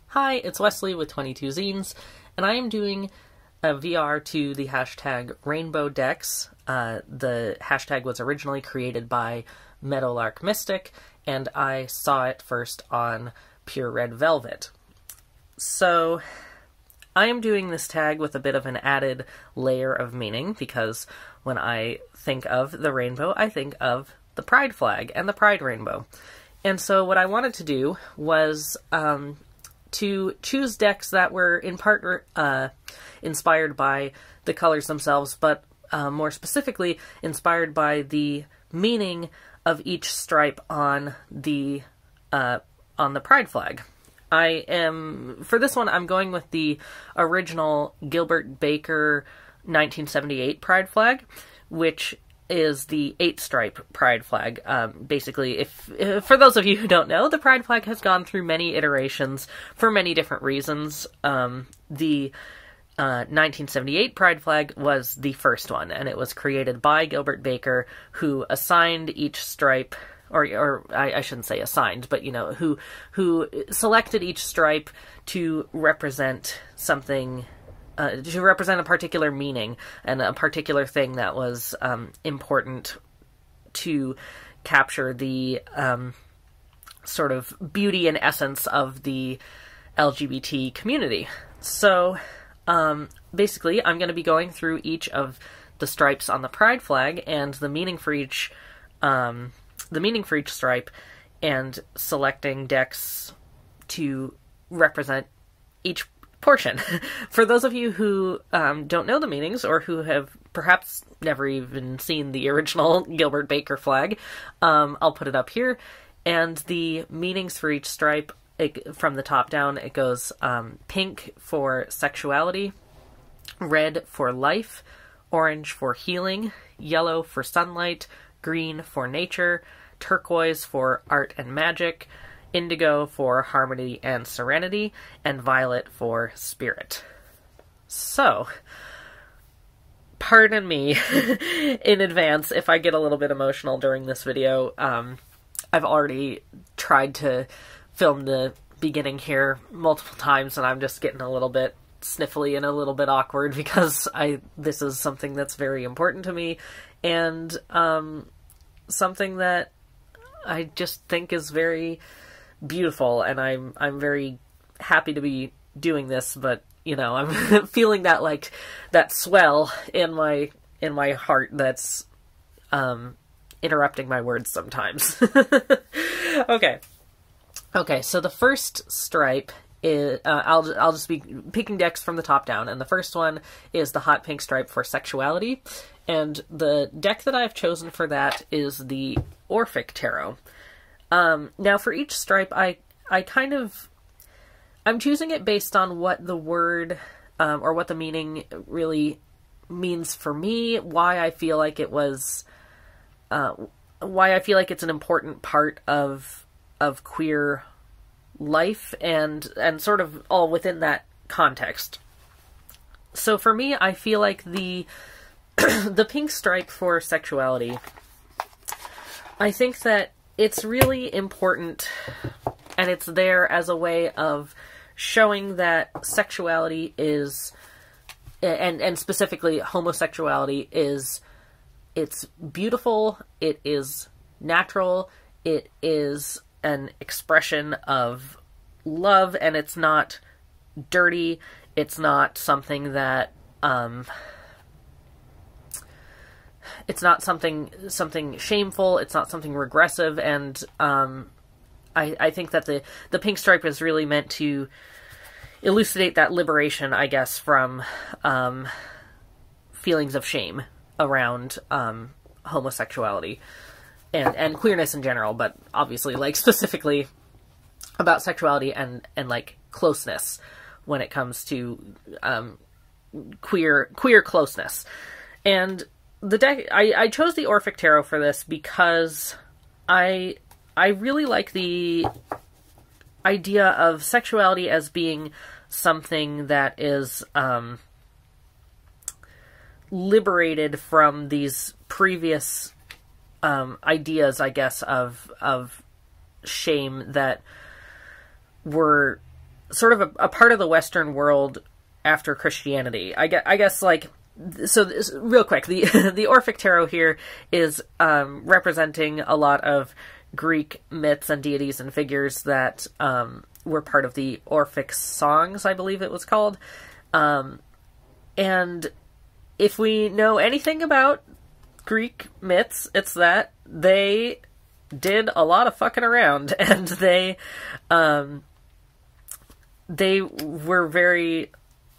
Hi, it's Wesley with 22zines, and I am doing a VR to the hashtag Rainbow Decks. The hashtag was originally created by Meadowlark Mystic, and I saw it first on Pure Red Velvet. So, I am doing this tag with a bit of an added layer of meaning, because when I think of the rainbow, I think of the pride flag and the pride rainbow. And so what I wanted to do was to choose decks that were in part inspired by the colors themselves, but more specifically inspired by the meaning of each stripe on the pride flag. For this one, I'm going with the original Gilbert Baker 1978 pride flag, which is the 8-stripe pride flag. Basically, for those of you who don't know, the pride flag has gone through many iterations for many different reasons. The 1978 pride flag was the first one, and it was created by Gilbert Baker, who assigned each stripe, or I shouldn't say assigned, but you know, who selected each stripe to represent something, to represent a particular meaning and a particular thing that was important to capture the sort of beauty and essence of the LGBT community. So basically, I'm going to be going through each of the stripes on the pride flag and the meaning for each stripe, and selecting decks to represent each portion. For those of you who don't know the meanings, or who have perhaps never even seen the original Gilbert Baker flag, I'll put it up here. And the meanings for each stripe, from the top down, it goes pink for sexuality, red for life, orange for healing, yellow for sunlight, green for nature, turquoise for art and magic, indigo for harmony and serenity, and violet for spirit. So, pardon me in advance if I get a little bit emotional during this video. I've already tried to film the beginning here multiple times, and I'm just getting a little bit sniffly and a little bit awkward because this is something that's very important to me, and something that I just think is very beautiful, and I'm very happy to be doing this, but you know, I'm feeling that swell in my heart that's interrupting my words sometimes. Okay, so the first stripe is, I'll just be picking decks from the top down, and the first one is the hot pink stripe for sexuality, and the deck that I've chosen for that is the Orphic Tarot. Now for each stripe, I'm choosing it based on what the word, or what the meaning really means for me, why I feel like it was, why I feel like it's an important part of queer life, and sort of all within that context. So for me, I feel like the the pink stripe for sexuality, I think that it's really important, and it's there as a way of showing that sexuality is, and specifically homosexuality is, it's beautiful, it is natural, it is an expression of love, and it's not dirty, it's not something that, it's not something shameful, it's not something regressive, and I think that the pink stripe is really meant to elucidate that liberation, I guess, from feelings of shame around homosexuality and queerness in general, but obviously, like, specifically about sexuality and like closeness when it comes to queer closeness. And the deck, I chose the Orphic Tarot for this because I really like the idea of sexuality as being something that is liberated from these previous ideas, I guess, of shame that were sort of a part of the Western world after Christianity. I guess like, so this, real quick, the Orphic Tarot here is representing a lot of Greek myths and deities and figures that were part of the Orphic songs, I believe it was called. And if we know anything about Greek myths, it's that they did a lot of fucking around, and they were very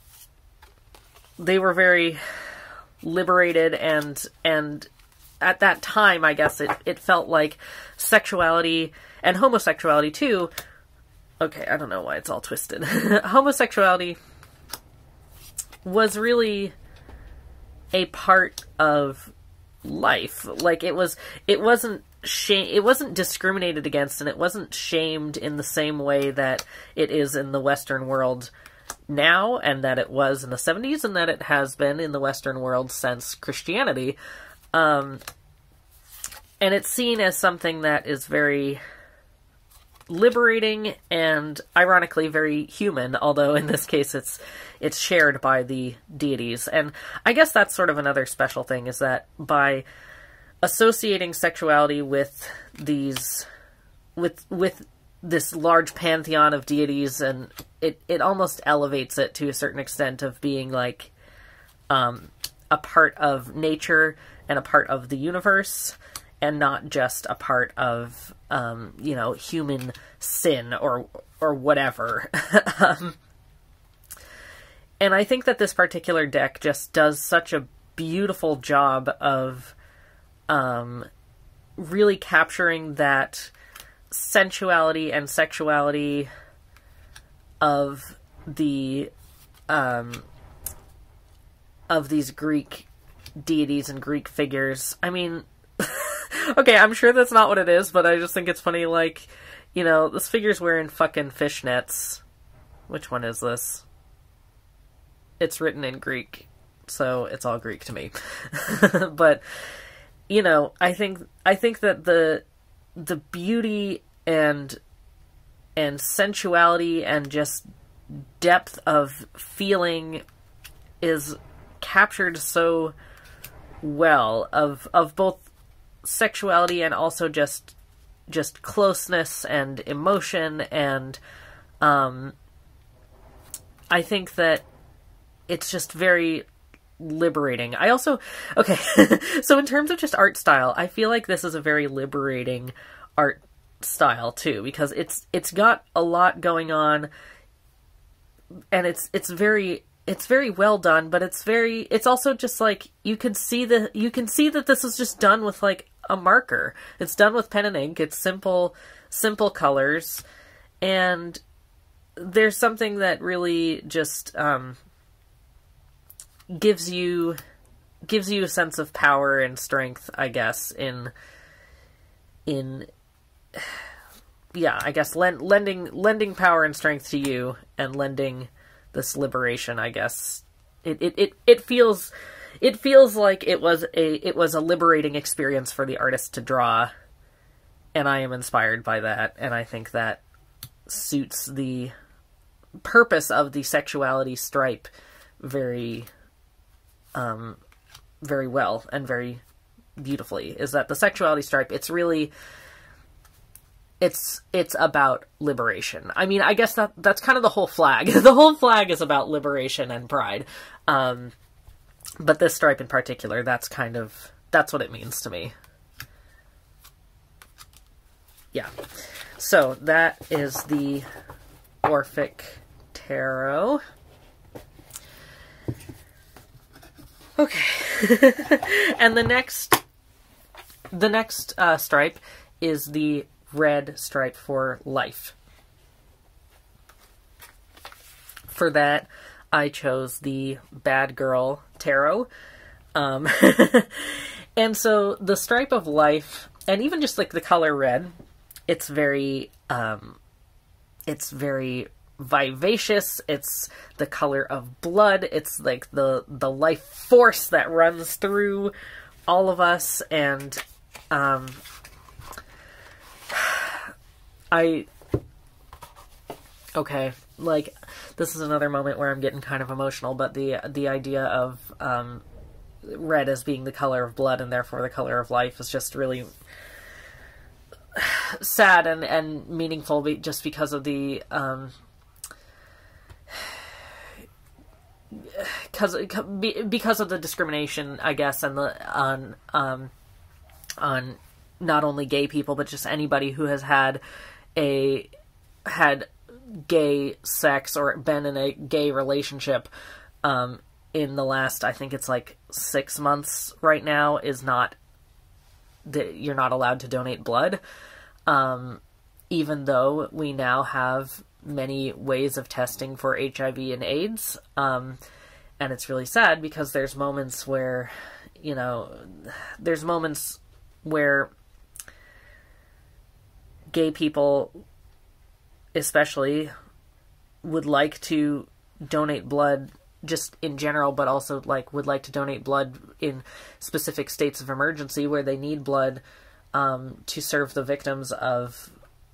liberated, and at that time, I guess it felt like sexuality and homosexuality too. Okay, I don't know why it's all twisted. Homosexuality was really a part of life. Like, it wasn't discriminated against, and it wasn't shamed in the same way that it is in the Western world now, and that it was in the 70s, and that it has been in the Western world since Christianity. And it's seen as something that is very liberating and, ironically, very human, although in this case it's shared by the deities. And I guess that's sort of another special thing, is that by associating sexuality with these, with this large pantheon of deities, and it almost elevates it to a certain extent of being like a part of nature and a part of the universe, and not just a part of human sin or whatever. And I think that this particular deck just does such a beautiful job of really capturing that sensuality and sexuality of the of these Greek deities and Greek figures. I mean, okay, I'm sure that's not what it is, but I just think it's funny, like, this figure's wearing fucking fishnets. Which one is this? It's written in Greek, so it's all Greek to me. But, I think that the beauty and sensuality and just depth of feeling is captured so well of both sexuality and also just closeness and emotion, and I think that it's just very liberating. I also, okay, so in terms of just art style, I feel like this is a very liberating art style too, because it's got a lot going on, and it's very well done, but it's also just like, you can see that this is just done with like a marker. It's done with pen and ink. It's simple colors, and there's something that really just gives you a sense of power and strength, I guess, in yeah, I guess lending power and strength to you, and lending this liberation, I guess. It feels like it was a liberating experience for the artist to draw, and I am inspired by that, and I think that suits the purpose of the sexuality stripe very very well and very beautifully. Is that the sexuality stripe, it's about liberation. I mean, I guess that's kind of the whole flag. The whole flag is about liberation and pride. But this stripe in particular, that's what it means to me. Yeah. So that is the Orphic Tarot. Okay. And the next stripe is the red stripe for life. For that, I chose the Bad Girl Tarot. And so the stripe of life, and even just like the color red, it's very vivacious. It's the color of blood. It's like the life force that runs through all of us, and I Okay, like, this is another moment where I'm getting kind of emotional, but the idea of red as being the color of blood and therefore the color of life is just really sad and meaningful, just because of the because of the discrimination, I guess, and the on not only gay people but just anybody who has had gay sex or been in a gay relationship in the last, I think it's like 6 months right now, is not that you're not allowed to donate blood, even though we now have many ways of testing for HIV and AIDS. And it's really sad because there's moments where, gay people especially would like to donate blood just in general, but also would like to donate blood in specific states of emergency where they need blood to serve the victims of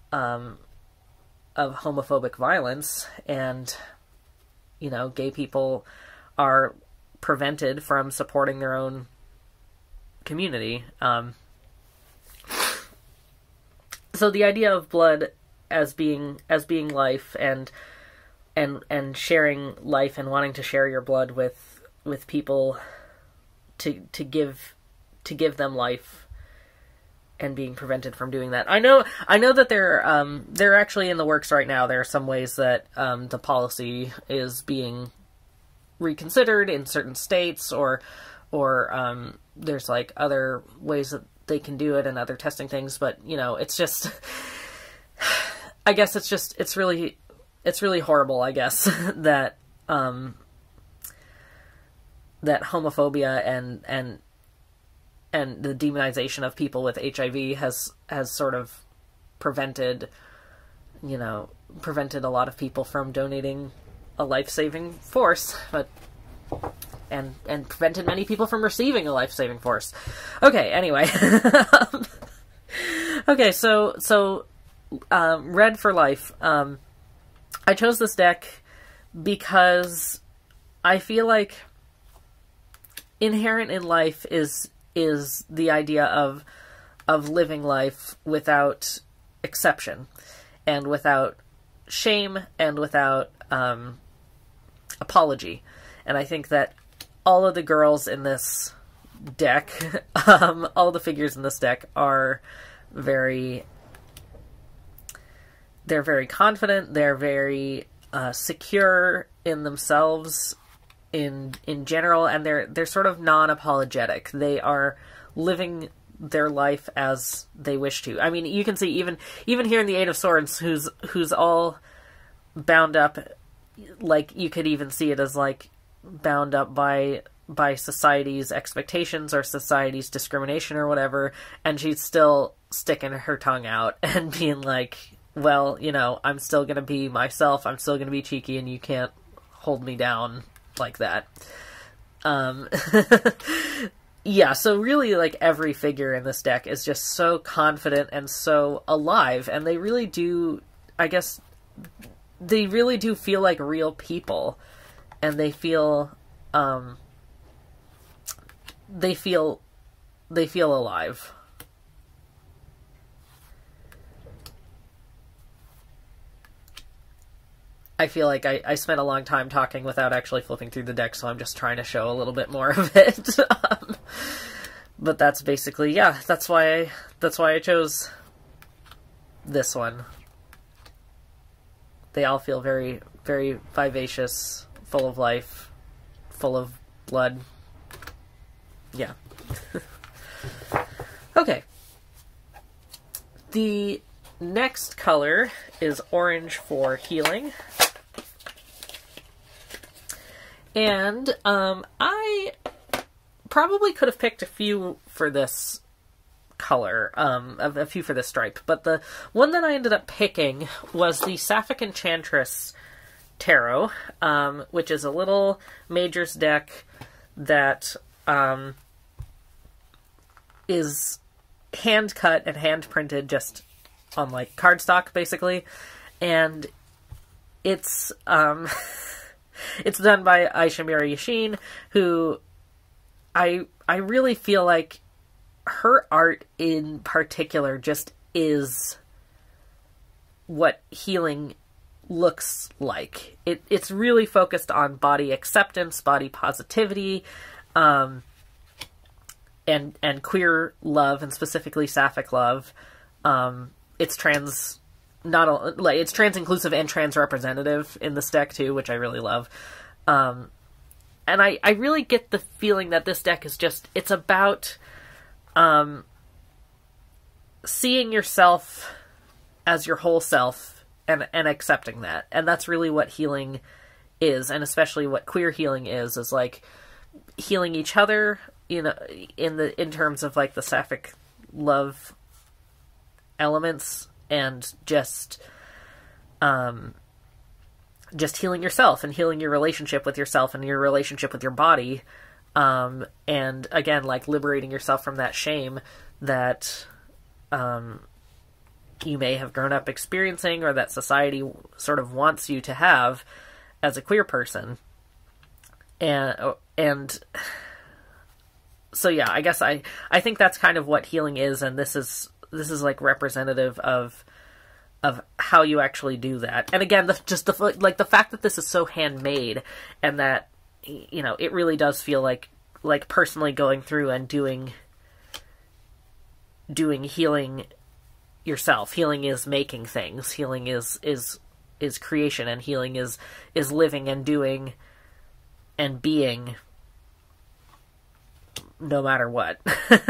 homophobic violence. And gay people are prevented from supporting their own community. So the idea of blood as being life and sharing life and wanting to share your blood with people to give them life and being prevented from doing that. I know that they're actually in the works right now. There are some ways that the policy is being reconsidered in certain states, or there's like other ways that they can do it and other testing things, but it's just I guess it's really horrible, I guess, that that homophobia and the demonization of people with HIV has sort of prevented a lot of people from donating a life-saving force, and prevented many people from receiving a life-saving force. Okay, anyway. Okay, so red for life. I chose this deck because I feel like inherent in life is the idea of living life without exception and without shame and without apology. And I think that all of the girls in this deck, all the figures in this deck are very confident, they're very secure in themselves in general, and they're sort of non-apologetic. They are living their life as they wish to. I mean, you can see even here in the Eight of Swords, who's all bound up, like, you could even see it as like bound up by society's expectations or society's discrimination or whatever, and she's still sticking her tongue out and being like, well, I'm still gonna be myself, I'm still gonna be cheeky, and you can't hold me down like that. Yeah, so really, like, every figure in this deck is just so confident and so alive, and they really do, I guess, they really do feel like real people, and they feel alive. I feel like I spent a long time talking without actually flipping through the deck, so I'm just trying to show a little bit more of it. But that's basically, yeah, that's why I chose this one. They all feel very, very vivacious, full of life, full of blood. Yeah. Okay. The next color is orange for healing. And I probably could have picked a few for this color, a few for this stripe, but the one that I ended up picking was the Sapphic Enchantress Tarot, which is a little Majors deck that is hand-cut and hand-printed just on, like, cardstock, basically, and it's it's done by Aisha Mira Yashin, who I really feel like her art in particular just is what healing looks like. It's really focused on body acceptance, body positivity, and queer love, and specifically sapphic love. It's trans, it's trans inclusive and trans representative in this deck too, which I really love. And I really get the feeling that this deck is just, it's about seeing yourself as your whole self and accepting that. And that's really what healing is, and especially what queer healing is like healing each other, you know, in terms of like the sapphic love elements, and just healing yourself and healing your relationship with yourself and your relationship with your body. And again, like liberating yourself from that shame that you may have grown up experiencing, or that society sort of wants you to have as a queer person. And so yeah, I guess I think that's kind of what healing is, and this is like representative of how you actually do that. And again, the fact that this is so handmade, and that, you know, it really does feel like personally going through and doing healing yourself. Healing is making things. Healing is creation, and healing is living and doing and being no matter what.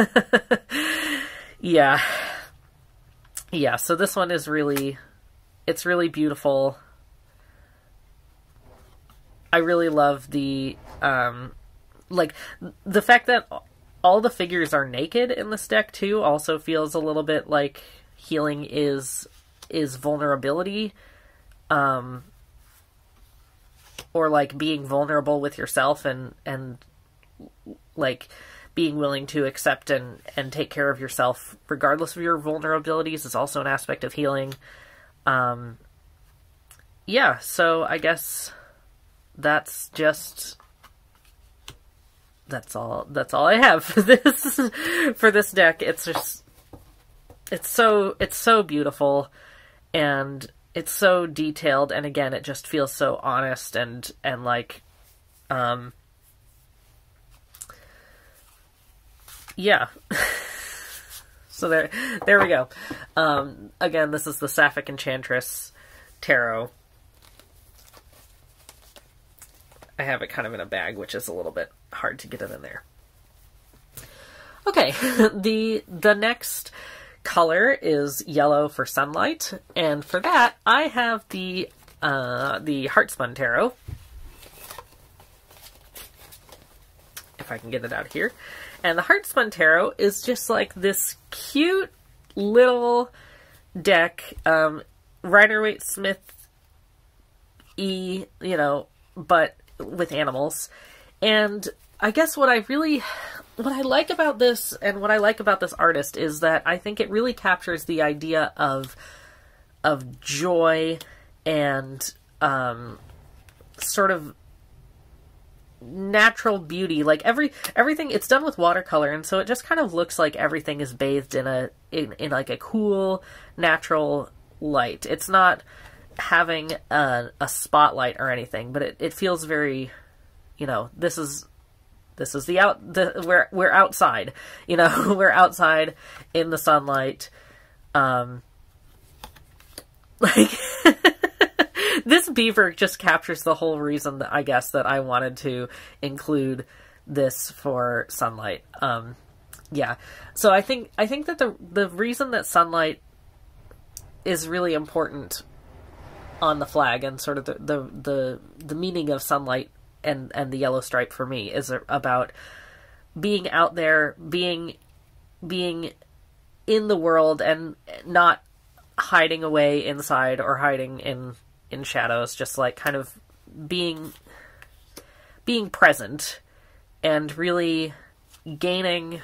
Yeah. So this one is it's really beautiful. I really love the fact that all the figures are naked in this deck too also feels a little bit like healing is vulnerability, or like being vulnerable with yourself, and like being willing to accept and take care of yourself regardless of your vulnerabilities is also an aspect of healing. Yeah, so I guess that's all I have for this deck. It's just, it's so beautiful, and it's so detailed, and again, it just feels so honest and like, yeah. So there we go. Again, this is the Sapphic Enchantress Tarot. I have it kind of in a bag, which is a little bit hard to get it in there. Okay, the next color is yellow for sunlight, and for that I have the Heartspun Tarot. If I can get it out here. And the Heartspun Tarot is just like this cute little deck, Rider-Waite-Smith-y, you know, but with animals. And I guess what I like about this, and what I like about this artist, is that I think it really captures the idea of joy and sort of natural beauty. Like everything, it's done with watercolor, and so it just kind of looks like everything is bathed in like a cool natural light. It's not having a spotlight or anything, but it feels very, you know, this is we're outside, you know. We're outside in the sunlight, like this beaver just captures the whole reason that I guess that I wanted to include this for sunlight. Yeah. So I think that the reason that sunlight is really important on the flag, and sort of the meaning of sunlight and the yellow stripe for me is about being out there, being in the world, and not hiding away inside or hiding in shadows, just like kind of being present and really gaining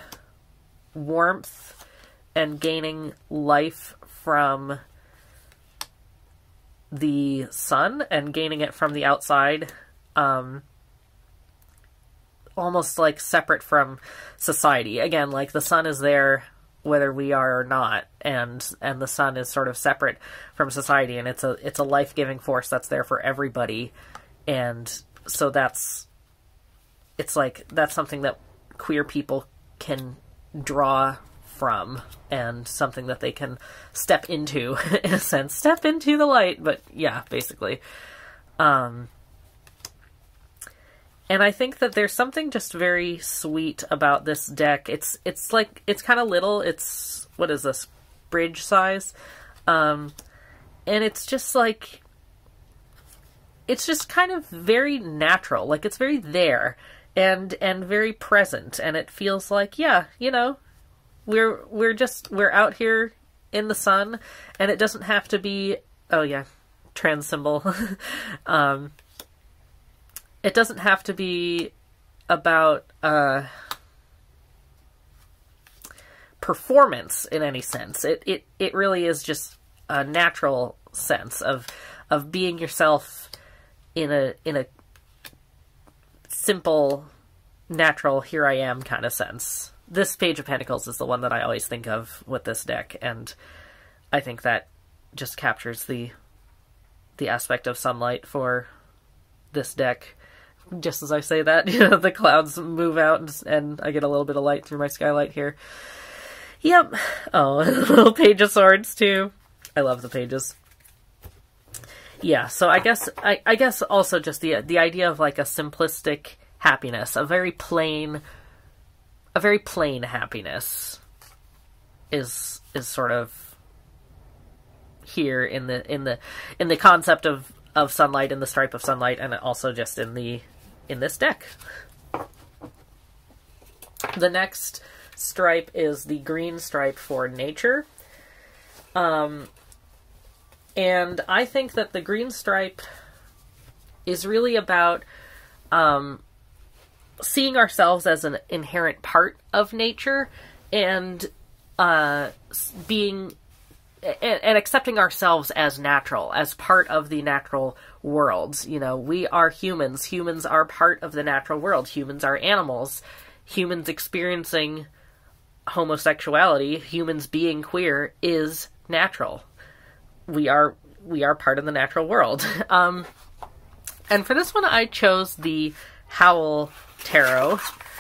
warmth and gaining life from the sun and gaining it from the outside, almost like separate from society. Again, like the sun is there whether we are or not, and the sun is sort of separate from society, and it's a life-giving force that's there for everybody. And so that's something that queer people can draw from, and something that they can step into, in a sense. Step into the light, but yeah, basically. And I think that there's something just very sweet about this deck. It's kind of little. It's, what is this, bridge size? And it's just like, it's just kind of very natural. Like, it's very there and very present, and it feels like, yeah, you know, we're out here in the sun, and it doesn't have to be, oh yeah, trans symbol. It doesn't have to be about performance in any sense. It really is just a natural sense of being yourself in a simple, natural, here I am kind of sense. This Page of Pentacles is the one that I always think of with this deck, and I think that just captures the aspect of sunlight for this deck. Just as I say that, you know, the clouds move out and I get a little bit of light through my skylight here. Yep. Oh, a little Page of Swords too. I love the pages. Yeah, so I guess also just the idea of like a simplistic happiness, a very plain happiness is sort of here in the concept of sunlight, in the stripe of sunlight, and also just in this deck. The next stripe is the green stripe for nature. And I think that the green stripe is really about seeing ourselves as an inherent part of nature, and being and accepting ourselves as natural, as part of the natural world. You know, we are humans. Humans are part of the natural world. Humans are animals. Humans experiencing homosexuality, humans being queer, is natural. We are part of the natural world. And for this one, I chose the Howl Tarot,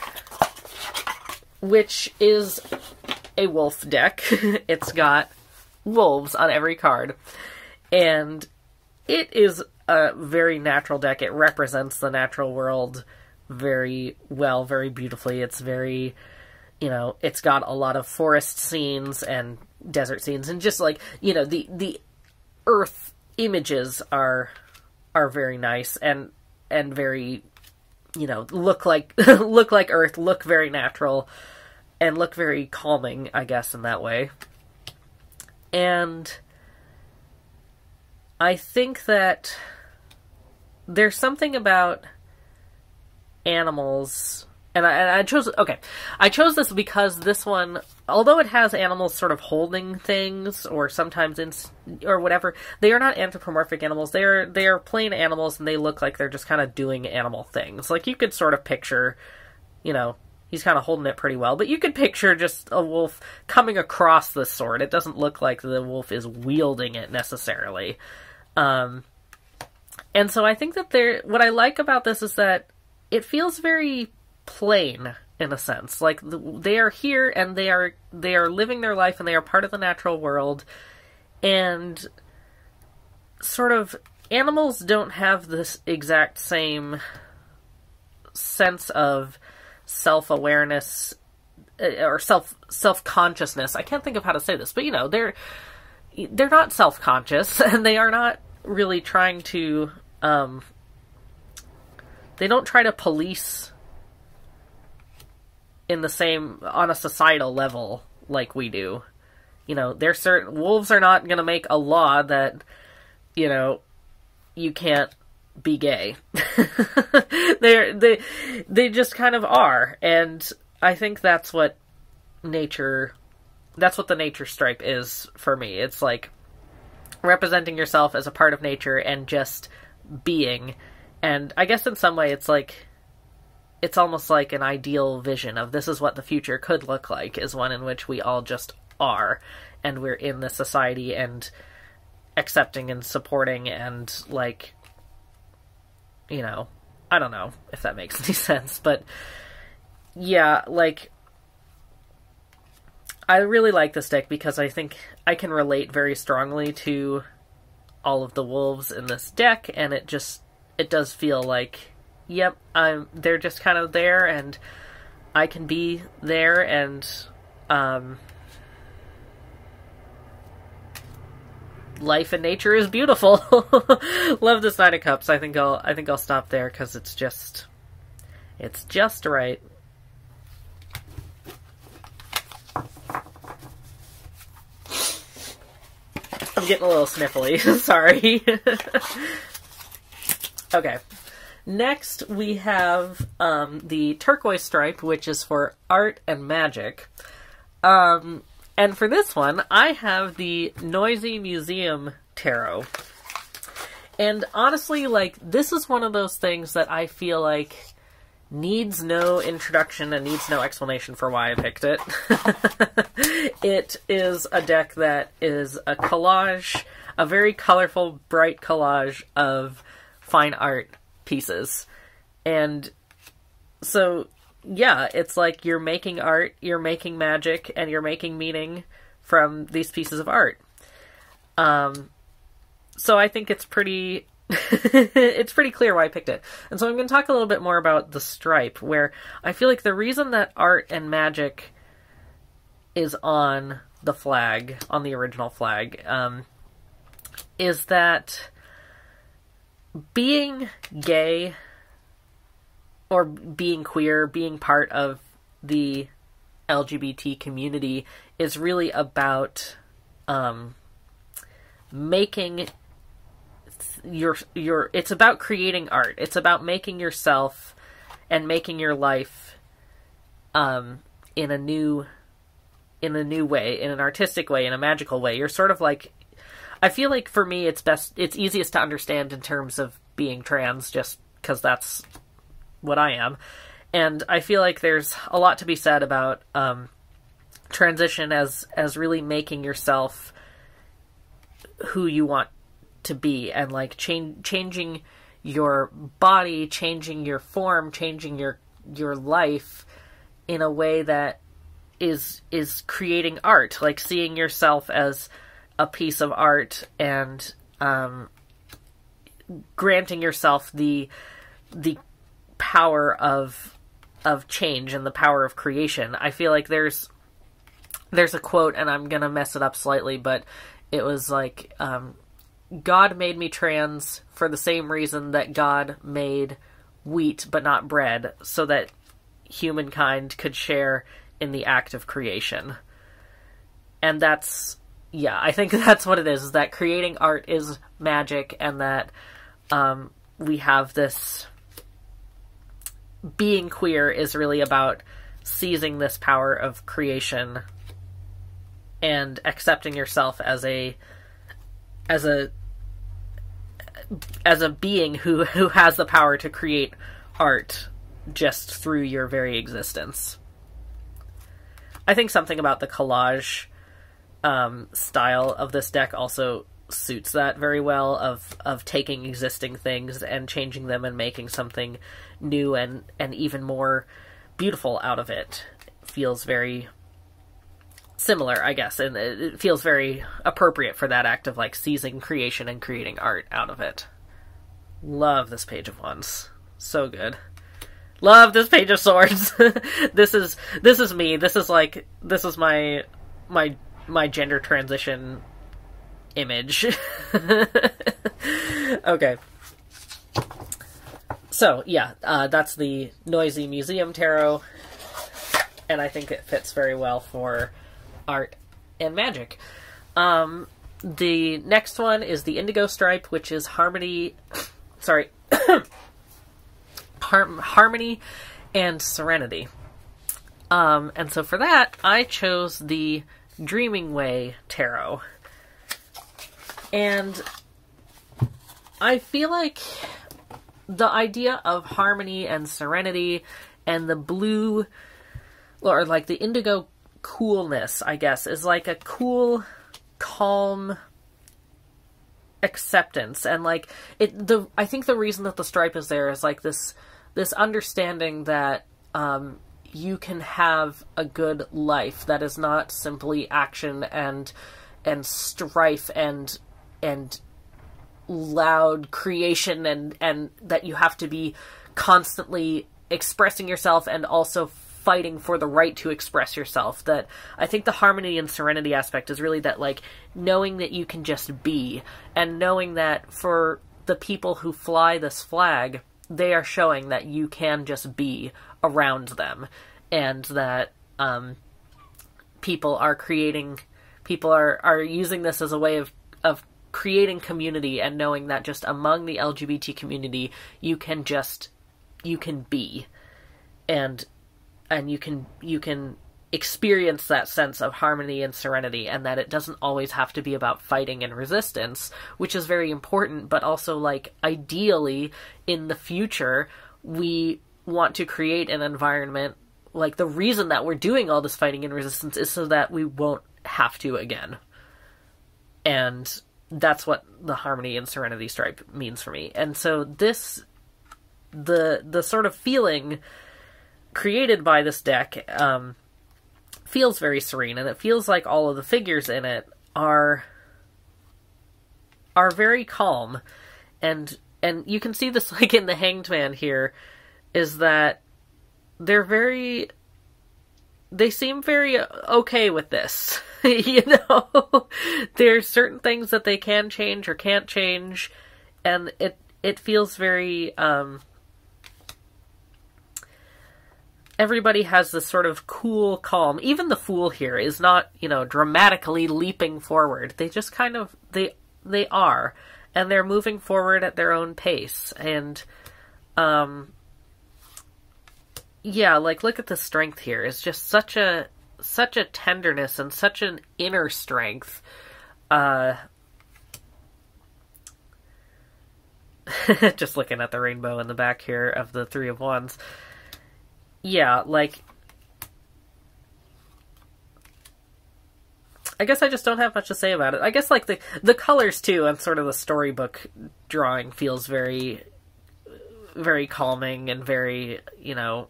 which is a wolf deck. It's got wolves on every card, and it is a very natural deck. It represents the natural world very well, very beautifully. It's very, you know, it's got a lot of forest scenes and desert scenes, and just like, you know, the earth images are very nice and very, you know, look like earth, look very natural, and look very calming, I guess, in that way. And I think that there's something about animals, and I chose this because this one, although it has animals sort of holding things, or sometimes or whatever, they are not anthropomorphic animals. They are plain animals, and they look like they're just kind of doing animal things. Like, you could sort of picture, you know, he's kind of holding it pretty well, but you could picture just a wolf coming across the sword. It doesn't look like the wolf is wielding it necessarily. And so I think that what I like about this is that it feels very plain, in a sense. Like, they are here, and they are living their life, and they are part of the natural world. And sort of, animals don't have this exact same sense of self-awareness or self-consciousness. I can't think of how to say this, but, you know, they're not self-conscious, and they are not really trying to, they don't try to police on a societal level like we do. You know, wolves are not going to make a law that, you know, you can't be gay. They just kind of are. And I think that's what the nature stripe is for me. It's like, representing yourself as a part of nature and just being. And I guess in some way it's like, it's almost like an ideal vision of this is what the future could look like, is one in which we all just are, and we're in this society and accepting and supporting and, like, you know, I don't know if that makes any sense, but yeah, like, I really like this deck because I think I can relate very strongly to all of the wolves in this deck, and it does feel like, yep, they're just kind of there, and I can be there, and life and nature is beautiful. Love this Nine of Cups. I think I'll stop there because it's just right. I'm getting a little sniffly. Sorry. Okay. Next, we have the turquoise stripe, which is for art and magic. And for this one, I have the Noisy Museum Tarot. And honestly, like, this is one of those things that I feel like needs no introduction and needs no explanation for why I picked it. It is a deck that is a collage, a very colorful, bright collage of fine art pieces. And so, yeah, it's like you're making art, you're making magic, and you're making meaning from these pieces of art. So I think it's pretty it's pretty clear why I picked it. And so I'm going to talk a little bit more about the stripe, where I feel like the reason that art and magic is on the flag, on the original flag, is that being gay or being queer, being part of the LGBT community is really about making it's about creating art. It's about making yourself and making your life in a new way, in an artistic way, in a magical way. You're sort of like, I feel like for me it's easiest to understand in terms of being trans, just because that's what I am. And I feel like there's a lot to be said about transition as really making yourself who you want to be, and like changing your body, changing your form, changing your life in a way that is creating art, like seeing yourself as a piece of art, and granting yourself the power of change and the power of creation. I feel like there's a quote, and I'm gonna mess it up slightly, but it was like, God made me trans for the same reason that God made wheat but not bread, so that humankind could share in the act of creation. And that's, yeah, I think that's what it is that creating art is magic, and that we have this, being queer is really about seizing this power of creation and accepting yourself as a being who has the power to create art just through your very existence. I think something about the collage style of this deck also suits that very well, of taking existing things and changing them and making something new and even more beautiful out of it. It feels very similar, I guess, and it feels very appropriate for that act of like seizing creation and creating art out of it. Love this Page of Wands. So good. Love this Page of Swords. This is me. This is my gender transition image. Okay. So, yeah, that's the Noisy Museum Tarot, and I think it fits very well for art and magic. The next one is the Indigo Stripe, which is Harmony and Serenity. And so for that, I chose the Dreaming Way Tarot. And I feel like the idea of harmony and serenity and the blue, or like the indigo coolness, I guess, is like a cool, calm acceptance. And like I think the reason that the stripe is there is like this understanding that you can have a good life that is not simply action and strife and loud creation, and that you have to be constantly expressing yourself and also fighting for the right to express yourself. That I think the harmony and serenity aspect is really that, like, knowing that you can just be, and knowing that for the people who fly this flag, they are showing that you can just be around them, and that people are using this as a way of creating community, and knowing that just among the LGBT community you can be, and you can experience that sense of harmony and serenity, and that it doesn't always have to be about fighting and resistance, which is very important, but also, like, ideally in the future we want to create an environment, like, the reason that we're doing all this fighting and resistance is so that we won't have to again. And that's what the harmony and serenity stripe means for me. And so the sort of feeling created by this deck feels very serene, and it feels like all of the figures in it are very calm, and you can see this, like, in the Hanged Man here, is that they seem very okay with this. You know, there's certain things that they can change or can't change, and it feels very everybody has this sort of cool calm. Even the Fool here is not, you know, dramatically leaping forward. They just kind of, they are, and they're moving forward at their own pace. And yeah, like, look at the strength here. It's just such a tenderness and such an inner strength. Just looking at the rainbow in the back here of the Three of Wands. Yeah, like, I guess I just don't have much to say about it. I guess, like, the colors, too, and sort of the storybook drawing feels very, very calming and very, you know,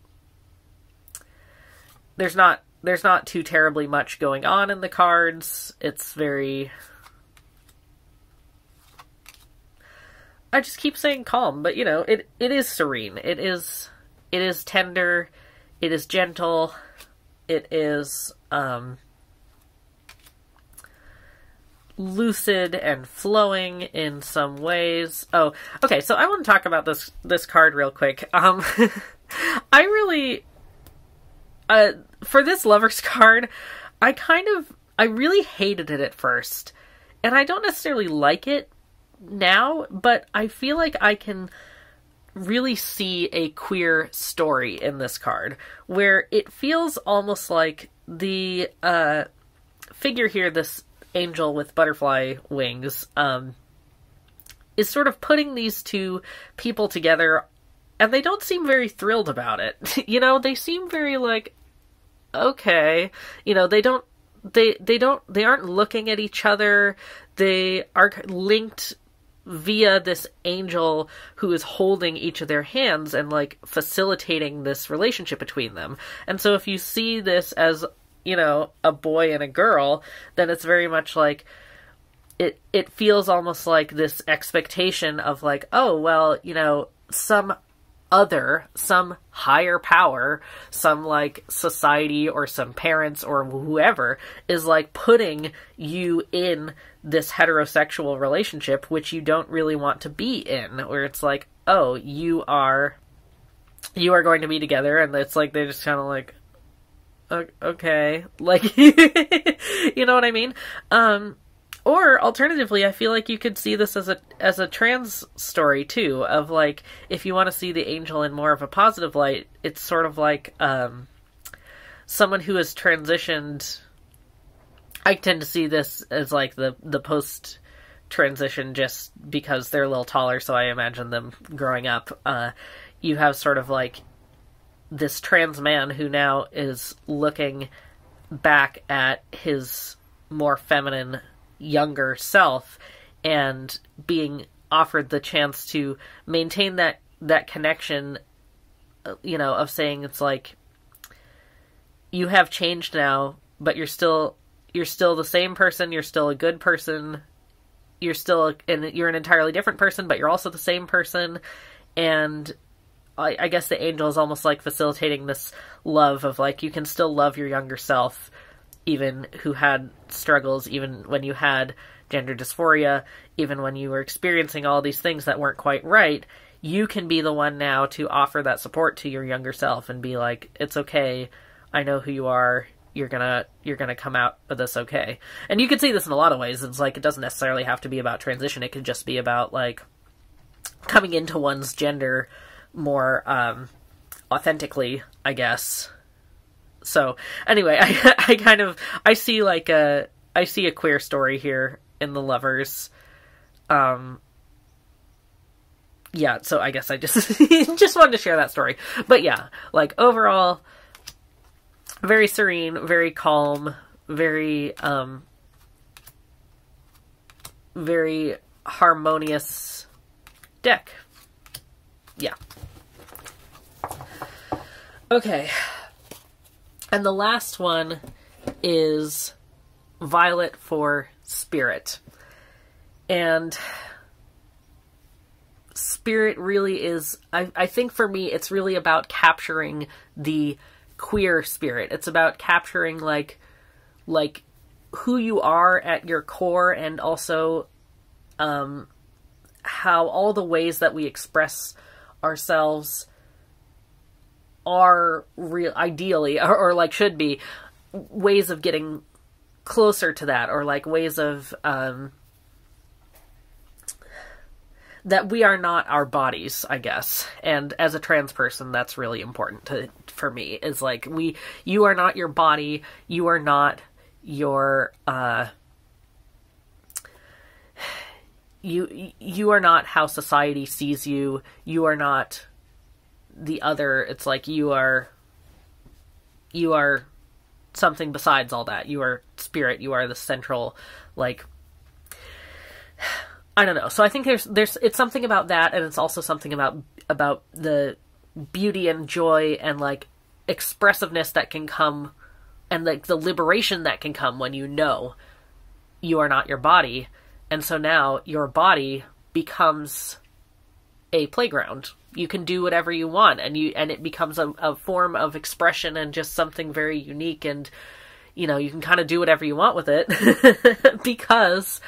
there's not too terribly much going on in the cards. It's very, I just keep saying calm, but, you know, it is serene. It is tender, it is gentle, it is lucid and flowing in some ways. Oh, okay, so I want to talk about this card real quick. I really, for this Lover's card, I really hated it at first, and I don't necessarily like it now, but I feel like I can really see a queer story in this card, where it feels almost like the figure here, this angel with butterfly wings, is sort of putting these two people together, and they don't seem very thrilled about it. You know, they seem very like, okay, you know, they aren't looking at each other. They are linked via this angel who is holding each of their hands and, like, facilitating this relationship between them. And so if you see this as, you know, a boy and a girl, then it's very much like, it feels almost like this expectation of, like, oh, well, you know, some higher power, some, like, society or some parents or whoever is, like, putting you in this heterosexual relationship, which you don't really want to be in, where it's like, oh, you are going to be together, and it's like, they're just kind of like, okay, like, you know what I mean? Or alternatively, I feel like you could see this as a trans story too, of, like, if you want to see the angel in more of a positive light, it's sort of like someone who has transitioned. I tend to see this as, like, the transition just because they're a little taller, so I imagine them growing up. You have sort of like this trans man who now is looking back at his more feminine, younger self and being offered the chance to maintain that connection, you know, of saying it's like, you have changed now, but you're still the same person, you're still a good person, you're an entirely different person, but you're also the same person. And I guess the angel is almost like facilitating this love of like, you can still love your younger self, even who had struggles, even when you had gender dysphoria, even when you were experiencing all these things that weren't quite right. You can be the one now to offer that support to your younger self and be like, it's okay, I know who you are, you're gonna come out of this okay. And you can see this in a lot of ways. It's like, it doesn't necessarily have to be about transition, it could just be about like coming into one's gender more authentically, I guess. So anyway, I see a queer story here in the lovers. Yeah, so I guess I just just wanted to share that story. But yeah, like overall, very serene, very calm, very very harmonious deck. Yeah. Okay. And the last one is Violet for Spirit. And Spirit really is, I think for me, it's really about capturing the queer spirit. It's about capturing like who you are at your core, and also how all the ways that we express ourselves are real, ideally, or like should be ways of getting closer to that, or like ways of that we are not our bodies, I guess. And as a trans person, that's really important for me, is like, you are not your body, you are not your you are not how society sees you, you are not the other. It's like, you are something besides all that. You are spirit, you are the central, like, I don't know. So I think it's something about that, and it's also something about the beauty and joy and like expressiveness that can come, and like the liberation that can come when you know you are not your body. And so now your body becomes a playground. You can do whatever you want, and it becomes a form of expression and just something very unique, and you know, you can kind of do whatever you want with it because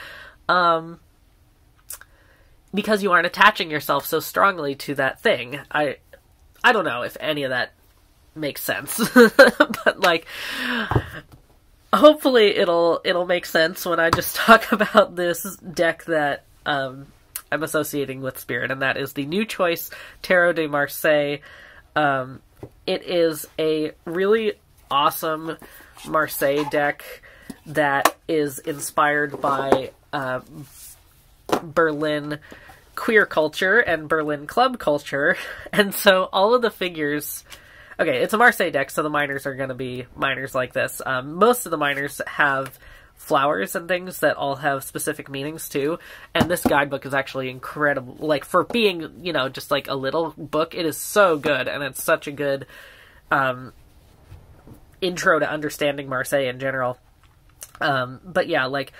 you aren't attaching yourself so strongly to that thing. I don't know if any of that makes sense, but like, hopefully it'll make sense when I just talk about this deck that I'm associating with Spirit, and that is the New Choice Tarot de Marseille. It is a really awesome Marseille deck that is inspired by Berlin queer culture and Berlin club culture, and so all of the figures... Okay, it's a Marseille deck, so the minors are going to be minors like this. Most of the minors have flowers and things that all have specific meanings too, and this guidebook is actually incredible. Like, for being, you know, just like a little book, it is so good, and it's such a good intro to understanding Marseille in general. But yeah, like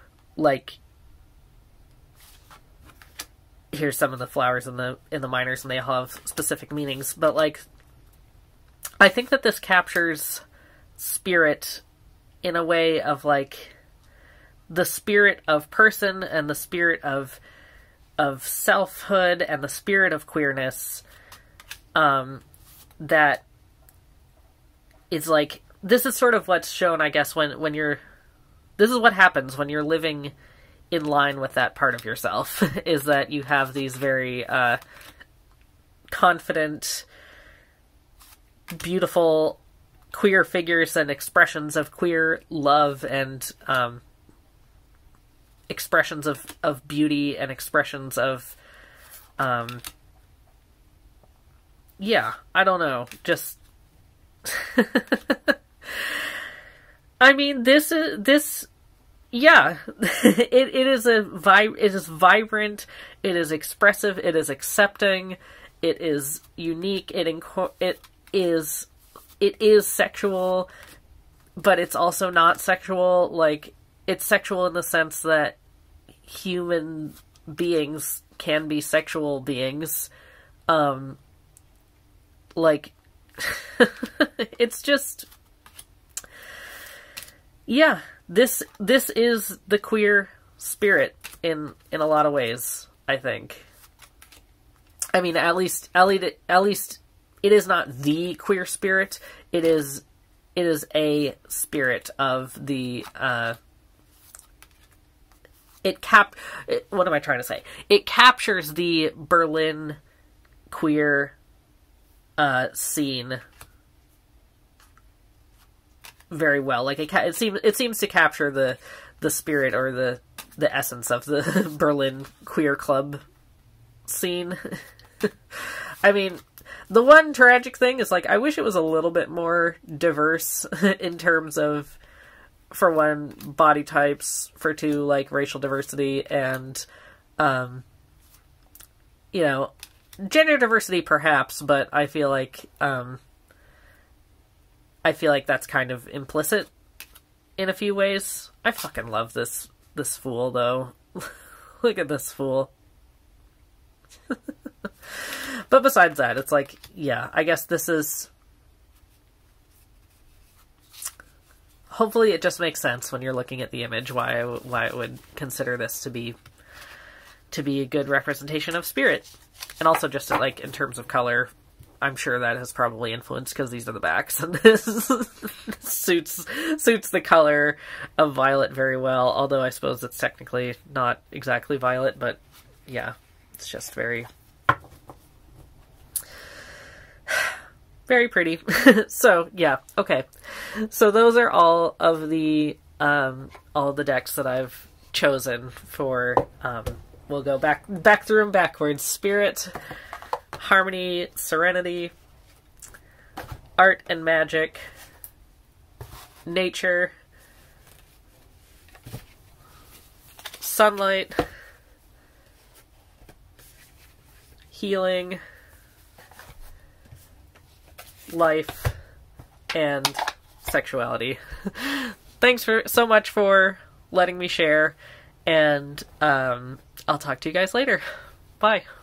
here's some of the flowers in the minors, and they all have specific meanings. But like, I think that this captures spirit in a way of like the spirit of person and the spirit of selfhood and the spirit of queerness, that is like, this is sort of what's shown, I guess, when you're, this is what happens when you're living in line with that part of yourself, is that you have these very confident, beautiful queer figures and expressions of queer love and expressions of beauty and expressions of, yeah, I don't know, just, I mean, yeah, it is vibrant, it is expressive, it is accepting, it is unique, it is sexual, but it's also not sexual. Like, it's sexual in the sense that human beings can be sexual beings. Like, it's just, yeah, this is the queer spirit in a lot of ways, I think. I mean, at least it is not the queer spirit. It is a spirit of the, what am I trying to say? It captures the Berlin queer, scene very well. Like, it seems to capture the spirit or the essence of the Berlin queer club scene. I mean, the one tragic thing is, like, I wish it was a little bit more diverse in terms of, for one, body types, for two, like, racial diversity, and, you know, gender diversity perhaps, but I feel like that's kind of implicit in a few ways. I fucking love this fool, though. Look at this fool. But besides that, it's like, yeah, I guess this is... Hopefully it just makes sense when you're looking at the image why I would consider this to be a good representation of spirit. And also just, like, in terms of color, I'm sure that has probably influenced, because these are the backs, and this suits the color of violet very well, although I suppose it's technically not exactly violet, but yeah, it's just very... very pretty. So, yeah, okay. So those are all of the decks that I've chosen for, we'll go back through them backwards. Spirit, Harmony, Serenity, Art and Magic, Nature, Sunlight, Healing, Life, and Sexuality. Thanks so much for letting me share, and I'll talk to you guys later. Bye.